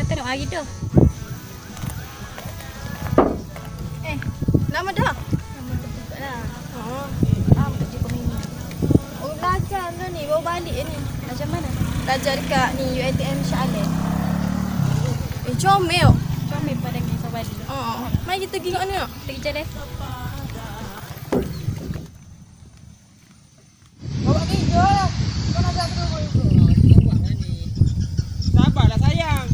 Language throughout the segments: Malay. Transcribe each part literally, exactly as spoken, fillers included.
kata nak mari dah. Eh, lama dah? Lama dah juga lah. Oh, ah, kerja kau ini. Oh, belajar tu ni, baru balik ni. Belajar mana? Belajar dekat ni, U I T M Shah Alam. Eh, comel. Comel pada ni Sabali. Oh, mari kita pergi kat mana? Kita pergi jalan. Bawa kerja lah. Kau nak tak terus itu. Awaklah ni. Sabarlah sayang.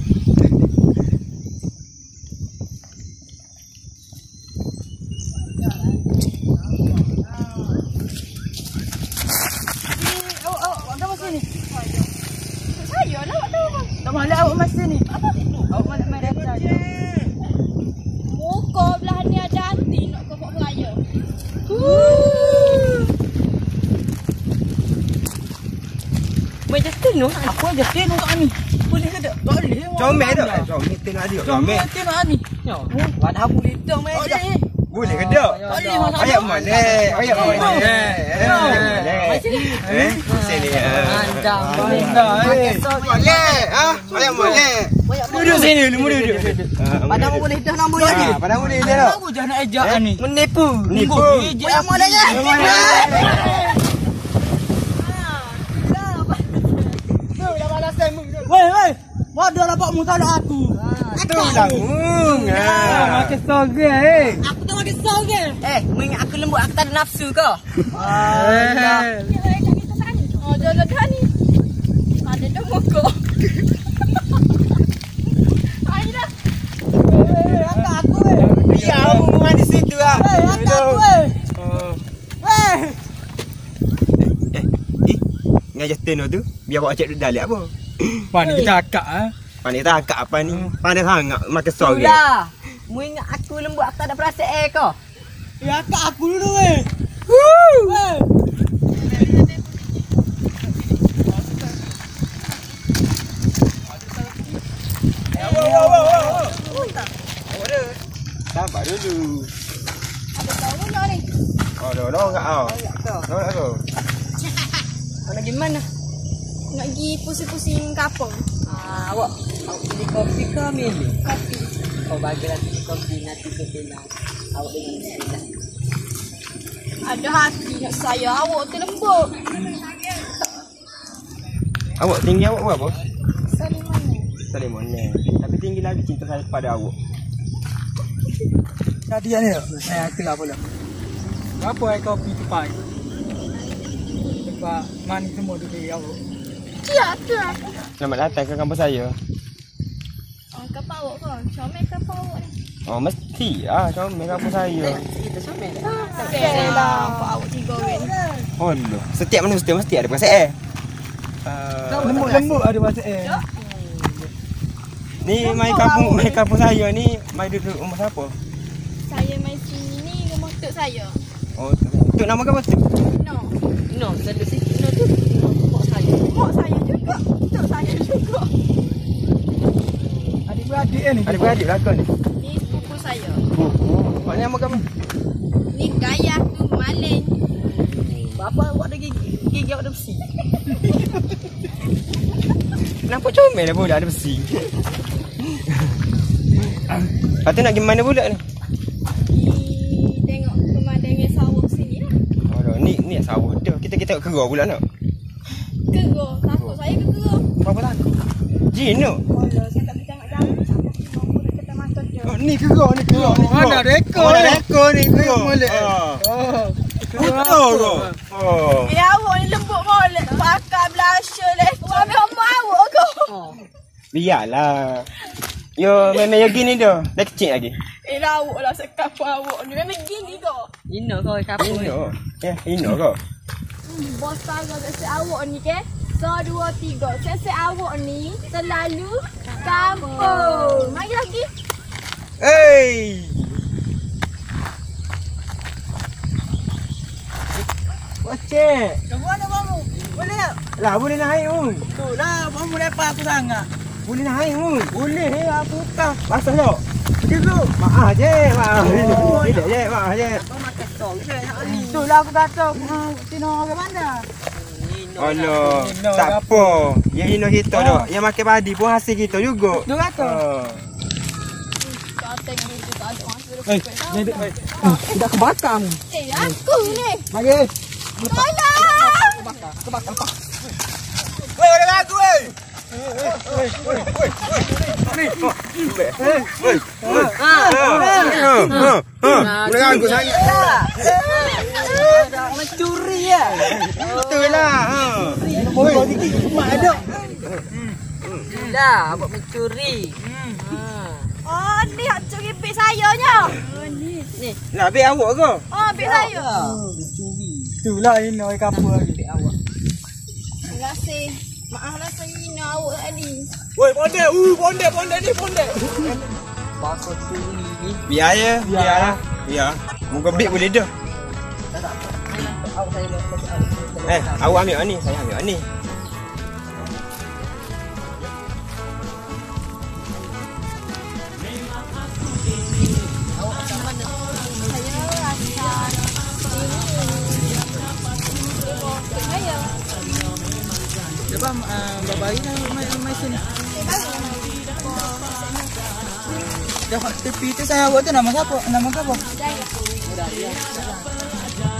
Tak malah awak masa ni. Apa tu? Awak malah main datang. Muka belah ni ada hati nak kau buat raya. Main Justin tu. Aku aja Justin untuk ni. Boleh ke tak? Tak boleh. Comel tak? Comel tengok dia. Comel tengok ni. Yo. Wadah boleh dah main ni. Boleh ke tak? Tak boleh masalah. Ayat mana? Ayat mana? Eh, sini. Andam. Boleh. Ah, ayat mana? Duduk sini dulu, duduk. Padang boleh dah nama lagi. Padang boleh dah. Aku jangan nak ejak ni. Menipu. Nipu. Ejak mana nya? Wei, wei. Bodoh lah pak mu tak ada aku. Itu langung. Makan soge eh. Aku tak makan soge. Eh, mengingat aku lembut aku tak ada nafsu ke? Ah. Oh, jalan dah ni. Ada dah muka. Ayolah. Eh, angkat aku eh. Ya, rumah di situ ah. Eh, angkat aku eh. Eh. Eh, eh. Dengan Justin tu, biar awak cek duduk apa? Mana kita akak ah. Pandai tak akak apa ni? Pandai sangat makan sorry. Sudah. Mu ingat aku lembut aku tak ada perasaan ke? Ya akak aku dulu weh. Woo! Weh. Sabar dulu. Ada tahu mana ni? Oh, dah dah enggak ah. Dah nak aku. Kau nak gimana? Nak pergi pusing-pusing kapung. Ah, awak awak pilih kopi ke milih? Kopi. Kau bagilah pilih kopi nanti ke bilang. Awak dengan bismillah. Ada hati nak saya. Awak tu lembut. Awak tinggi awak berapa? Saling mana? Saling mana? Tapi tinggi lagi cinta saya pada awak. Tadi ni. Saya kelah pula. Berapa air kopi tu pai? Sebab mani semua tu dia awak. Ya, tu lah. Selamat datang ke kampus saya. Oh, kapal awak ke? Comel kapal awak ni. Oh, mesti ah, comel kampus saya. Kita somel dah. Okey lah. Nampak awak tiga orang. Oh, loh. Setiap manusia mesti ada perasaan. Uh, Lembut-lembut ada bahasa eh. ni mai kampung, mai kampung saya ni mai duduk rumah siapa? Saya main sini ni rumah tok saya. Oh, tu nama apa tu? No. No, saya di situ no tu. Mak saya. Mak saya juga. Tok saya juga. Adik-beradik ni. Ada beradik belakang ni. Ni sepupu saya. Oh, oh. Mak nama kamu? Ni gaya aku maling. Bapa awak ada gigi. Gigi awak ada besi. Kenapa comel lah budak ada besi? Lepas tu nak pergi mana budak ni? Ni tengok pemandangan sawah sini lah. Oh, ni ni sawah dah. Kita kita tengok kerah pula nak. Kerah. Takut saya ke kerah? Apa takut? Jin tu. Oh, saya tak boleh jangan-jangan. Sampai kita masuk je. Oh, ni kerah ni kerah ni. Mana ada ekor? Mana ada ekor ni kerah. Molek. Ah. Oh. Betul ke? Oh. Eh, awak ni lembut molek. Pakai belasya lah. Suami hamba awak ke? Biarlah. Yo, memang yo gini dah. Dah kecil lagi. Eh, lawak lah sekap awak ni. Memang gini ke? Ino kau kapur. Ino. Ya, ino kau. Hmm, bos tangga sesi awak ni ke? So, dua, tiga. Sesi awak ni selalu kampung. Mari lagi. Hey. Wacek. Ke mana kamu? Boleh tak? Lah boleh naik pun. Tu lah, kamu lepas aku sangat. Boleh naik pun. Boleh ni aku tak. Pasal tak? Dulu. Maaf je, maaf. Tidak je, maaf je. Kau makan tong je nak ni. Itulah aku kata. Tino ke mana? Ni Allah, tak apa. Yang hina kita Oh. dak. Yang makan padi pun hasil kita juga. Dua ratus. Ha. Tak tengok gitu tak ada orang suruh Eh, pukul. ni eh. Tidak kebakar ni. Eh, aku ni. Mari. Tolong. Weh, orang aku weh. Orang aku sangat. Mencuri ya. Betul lah. Ha. Oi, mak ada. Dah, abang mencuri. Oh, ni hak curi beg saya nya. Nak ambil awak ke? Oh, beg saya. Itulah ini oi kapal lagi. Terima kasih. Maaflah saya hina awak tadi. Woi, ponde. Uh, ponde, ponde ni, ponde. Pasal curi ni. Biar ya. Biar lah. Biar. Muka beg boleh dah. Awak saya lepas. Eh, awak ambil ni. Saya ambil ni. Saya rasa ini. Saya. Coba babari mai mai sini. Dah tepi tu saya buat tu nama siapa? Nama siapa? Jaya.